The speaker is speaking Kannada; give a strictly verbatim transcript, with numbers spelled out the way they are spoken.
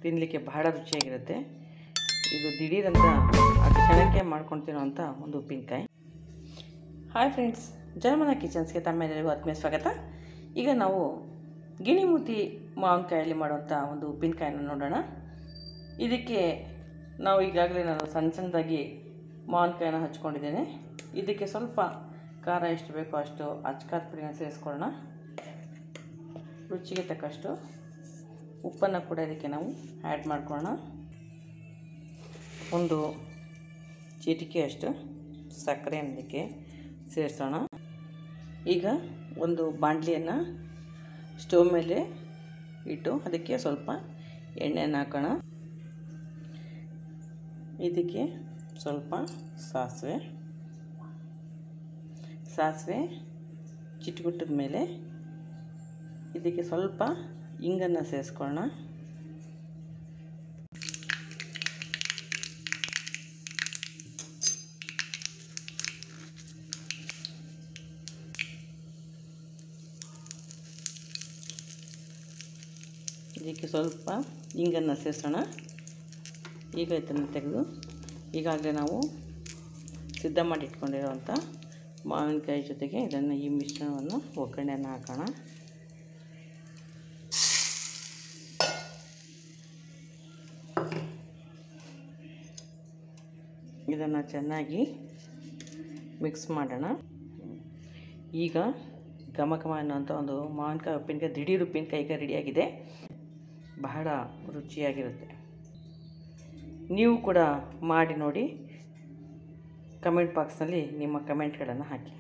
ತಿನ್ನಲಿಕ್ಕೆ ಬಹಳ ರುಚಿಯಾಗಿರುತ್ತೆ. ಇದು ದಿಢೀರಂತ ಆ ಕ್ಷಣಕ್ಕೆ ಮಾಡ್ಕೊಂಡು ತಿನ್ನೋವಂಥ ಒಂದು ಉಪ್ಪಿನಕಾಯಿ. ಹಾಯ್ ಫ್ರೆಂಡ್ಸ್, ಜನಮನ ಕಿಚನ್ಸ್ಗೆ ತಮ್ಮೆಲ್ಲರಿಗೂ ಆತ್ಮೀಯ ಸ್ವಾಗತ. ಈಗ ನಾವು ಗಿಣಿಮೂತಿ ಮಾವಿನಕಾಯಲ್ಲಿ ಮಾಡುವಂಥ ಒಂದು ಉಪ್ಪಿನಕಾಯಿನ ನೋಡೋಣ. ಇದಕ್ಕೆ ನಾವು ಈಗಾಗಲೇ ನಾನು ಸಣ್ಣ ಸಣ್ಣದಾಗಿ ಮಾವಿನಕಾಯಿನ ಹಚ್ಕೊಂಡಿದ್ದೇನೆ. ಇದಕ್ಕೆ ಸ್ವಲ್ಪ ಖಾರ ಎಷ್ಟು ಬೇಕೋ ಅಷ್ಟು ಅಚ್ಕಾರದ ಪುಡಿನ ಸೇರಿಸ್ಕೊಳ್ಳೋಣ. ರುಚಿಗೆ ತಕ್ಕಷ್ಟು ಉಪ್ಪನ್ನು ಕೂಡ ಇದಕ್ಕೆ ನಾವು ಆ್ಯಡ್ ಮಾಡ್ಕೊಳ್ಳೋಣ. ಒಂದು ಚಿಟಿಕೆಯಷ್ಟು ಸಕ್ಕರೆಯನ್ನು ಇದಕ್ಕೆ ಸೇರಿಸೋಣ. ಈಗ ಒಂದು ಬಾಣಲಿಯನ್ನು ಸ್ಟವ್ ಮೇಲೆ ಇಟ್ಟು ಅದಕ್ಕೆ ಸ್ವಲ್ಪ ಎಣ್ಣೆಯನ್ನು ಹಾಕೋಣ. ಇದಕ್ಕೆ ಸ್ವಲ್ಪ ಸಾಸಿವೆ ಸಾಸಿವೆ ಚಿಟಗುಟ್ಟದ ಮೇಲೆ ಇದಕ್ಕೆ ಸ್ವಲ್ಪ ಇಂಗನ್ನು ಸೇರಿಸ್ಕೊಳ್ಳೋಣ. ಇದಕ್ಕೆ ಸ್ವಲ್ಪ ಇಂಗನ್ನು ಸೇರಿಸೋಣ. ಈಗ ಇದನ್ನು ತೆಗೆದು ಈಗಾಗಲೇ ನಾವು ಸಿದ್ಧ ಮಾಡಿ ಇಟ್ಕೊಂಡಿರೋವಂಥ ಮಾವಿನಕಾಯಿ ಜೊತೆಗೆ ಇದನ್ನು ಈ ಮಿಶ್ರಣವನ್ನು ಒಗ್ಗರಣೆಯನ್ನು ಹಾಕೋಣ. ಇದನ್ನು ಚೆನ್ನಾಗಿ ಮಿಕ್ಸ್ ಮಾಡೋಣ. ಈಗ ಘಮ ಘಮ ಅನ್ನೋಂಥ ಒಂದು ಮಾವಿನಕಾಯಿ ಉಪ್ಪಿನಕಾಯಿ, ದಿಢೀರ್ ಉಪ್ಪಿನಕಾಯಿ ಈಗ ರೆಡಿಯಾಗಿದೆ. ಬಹಳ ರುಚಿಯಾಗಿರುತ್ತೆ. ನೀವು ಕೂಡ ಮಾಡಿ ನೋಡಿ. ಕಮೆಂಟ್ ಬಾಕ್ಸ್ನಲ್ಲಿ ನಿಮ್ಮ ಕಮೆಂಟ್ಗಳನ್ನು ಹಾಕಿ.